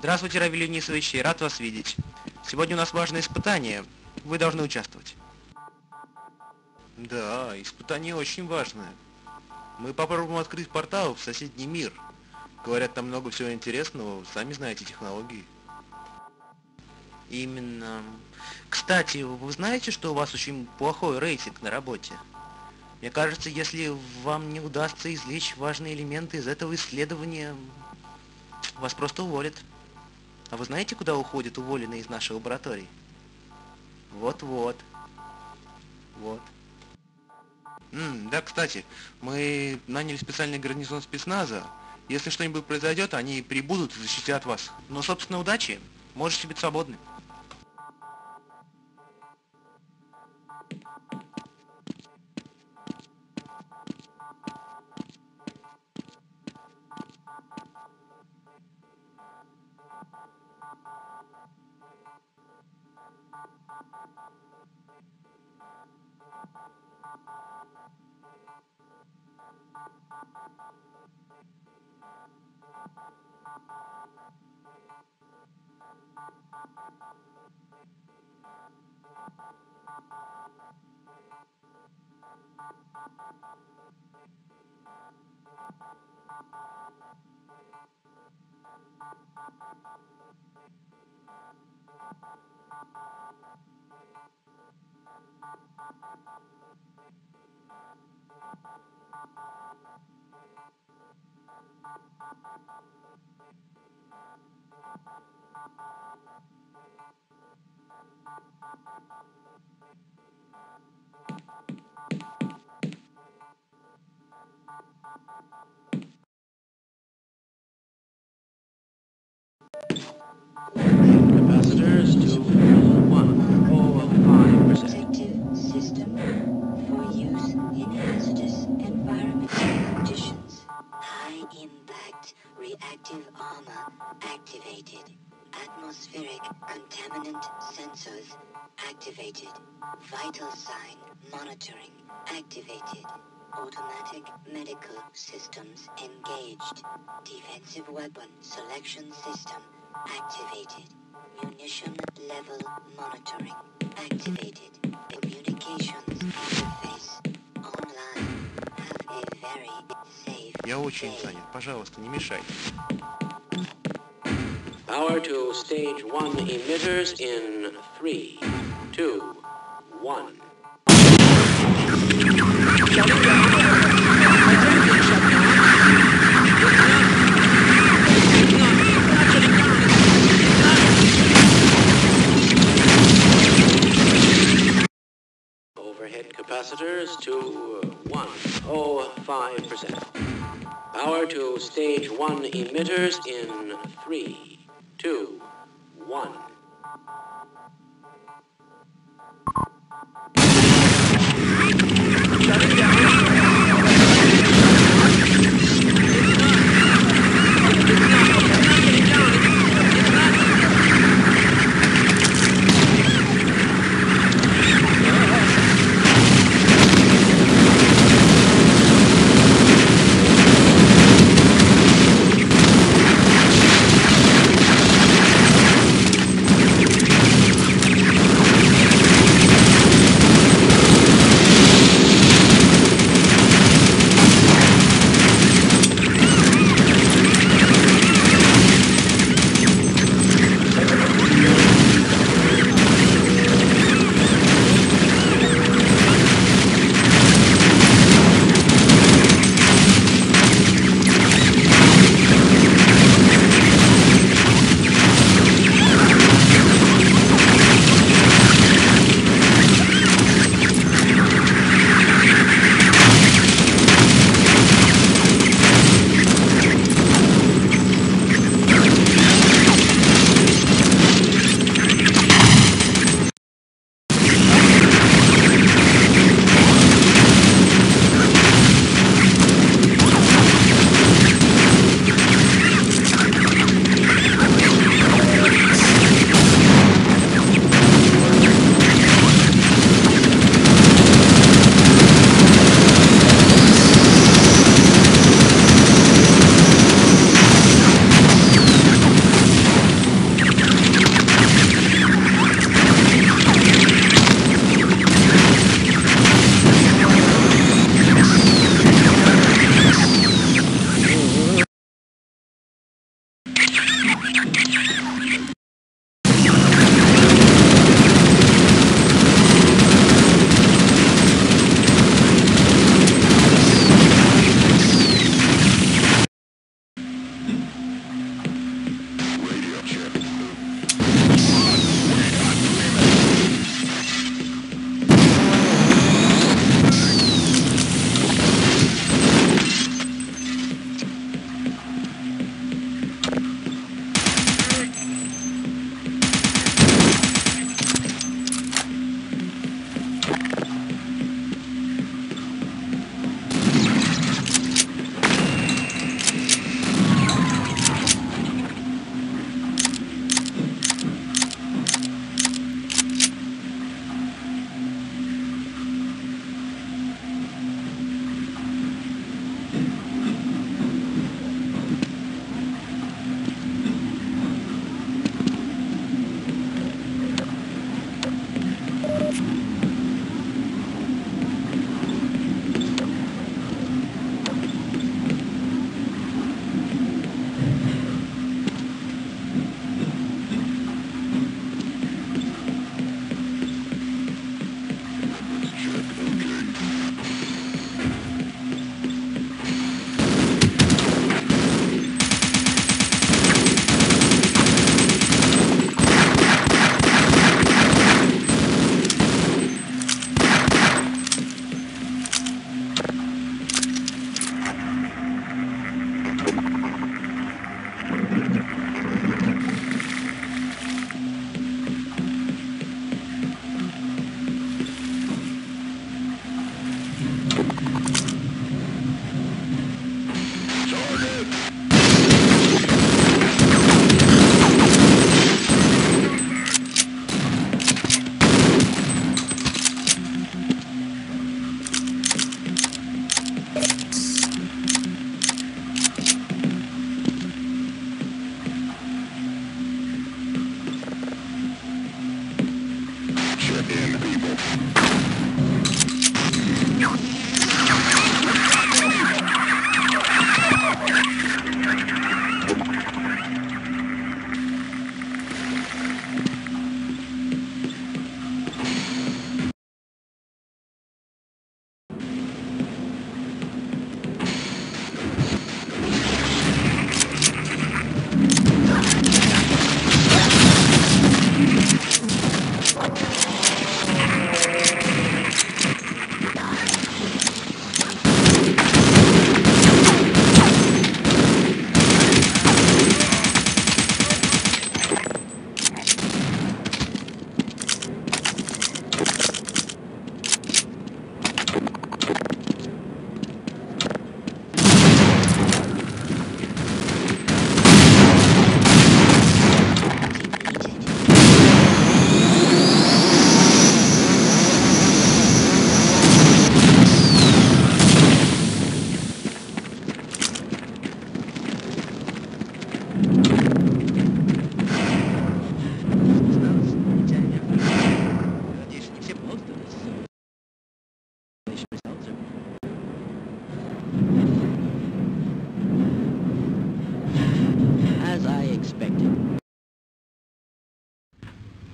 Здравствуйте, Равиль Юнисович, рад вас видеть. Сегодня у нас важное испытание. Вы должны участвовать. Да, испытание очень важное. Мы попробуем открыть портал в соседний мир. Говорят, там много всего интересного, сами знаете технологии. Именно. Кстати, вы знаете, что у вас очень плохой рейтинг на работе? Мне кажется, если вам не удастся извлечь важные элементы из этого исследования, вас просто уволят. А вы знаете, куда уходят уволенные из нашей лаборатории? Вот-вот. Вот. Да, кстати, мы наняли специальный гарнизон спецназа. Если что-нибудь произойдет, они прибудут и защитят вас. Но, собственно, удачи. Можете быть свободны. Capacitors to 105%. Protective system for use in hazardous environmental conditions. High impact reactive armor activated. Atmospheric contaminant sensors activated. Vital sign monitoring activated. Automatic medical systems engaged. Defensive weapon selection system activated. Munition level monitoring activated. Communications interface online. Have a very safe Я очень day. занят. Пожалуйста, не мешайте. Power to stage 1 emitters in 3, 2, 1. Overhead capacitors to 105%. Power to stage 1 emitters in 3, 2, 1.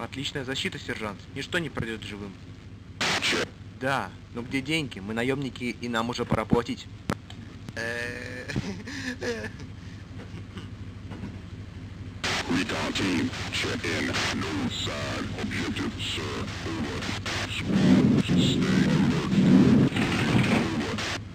Отличная защита, сержант. Ничто не пройдет живым. Да, но где деньги? Мы наемники, и нам уже пора платить. Recon team, check in. No side objective, sir. Over. Squad, stay alert. Over.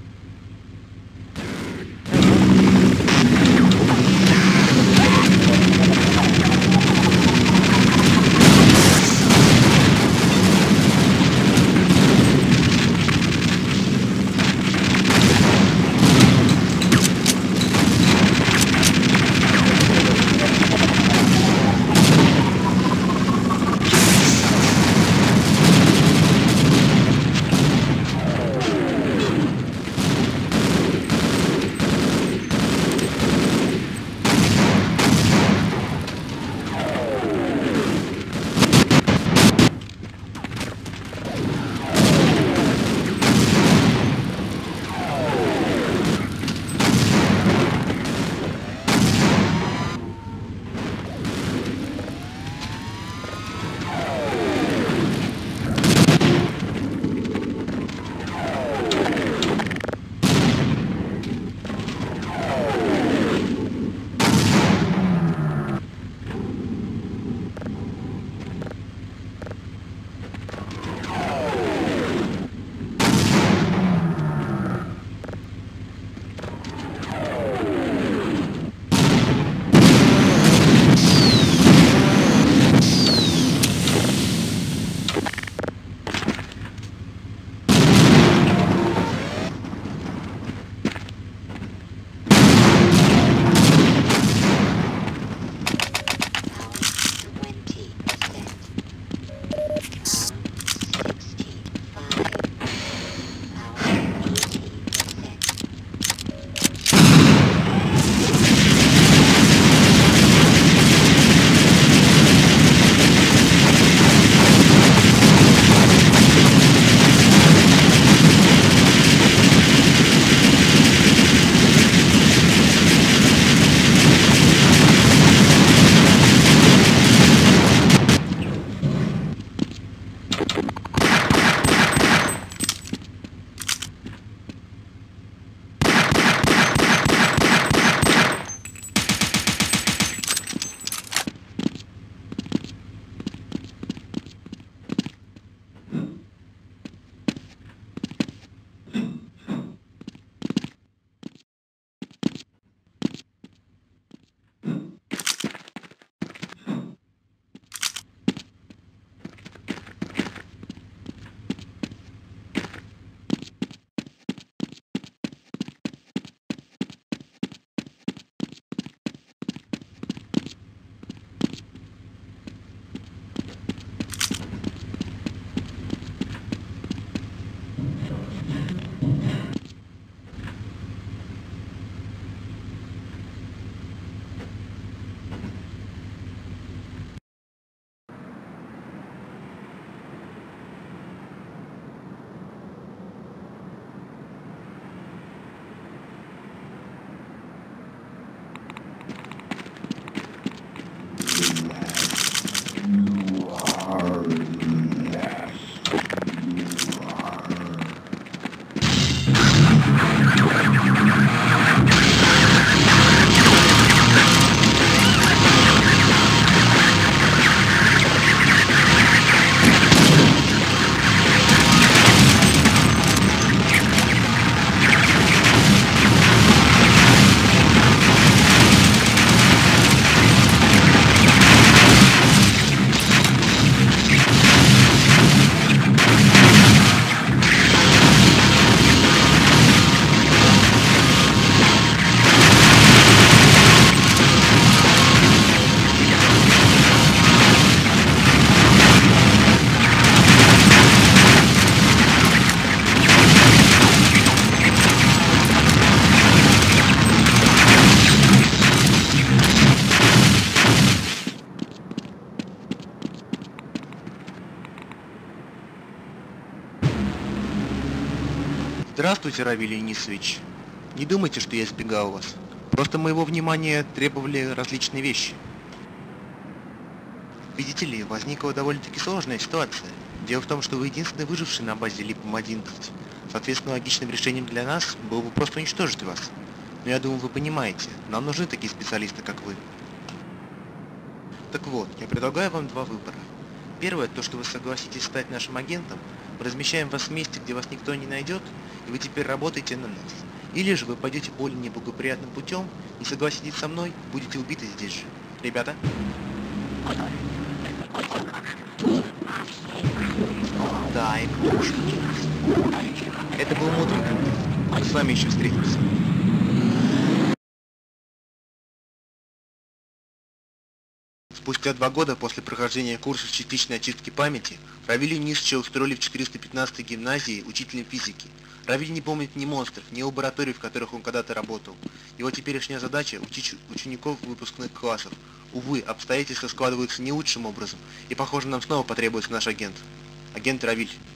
Здравствуйте, Равиль Енисович. Не думайте, что я избегал вас. Просто моего внимания требовали различные вещи. Видите ли, возникла довольно-таки сложная ситуация. Дело в том, что вы единственный выживший на базе Липом-11. Соответственно, логичным решением для нас было бы просто уничтожить вас. Но я думаю, вы понимаете, нам нужны такие специалисты, как вы. Так вот, я предлагаю вам два выбора. Первое, то, что вы согласитесь стать нашим агентом, мы размещаем вас в месте, где вас никто не найдет, и вы теперь работаете на нас. Или же вы пойдете более неблагоприятным путем, не согласитесь со мной, будете убиты здесь же. Ребята? Да, и это был мудрый путь. Мы с вами еще встретимся. Спустя 2 года после прохождения курса частичной очистки памяти, Равиль Нисча устроили в 415-й гимназии учителем физики. Равиль не помнит ни монстров, ни лабораторий, в которых он когда-то работал. Его теперешняя задача – учить учеников выпускных классов. Увы, обстоятельства складываются не лучшим образом, и похоже, нам снова потребуется наш агент. Агент Равиль.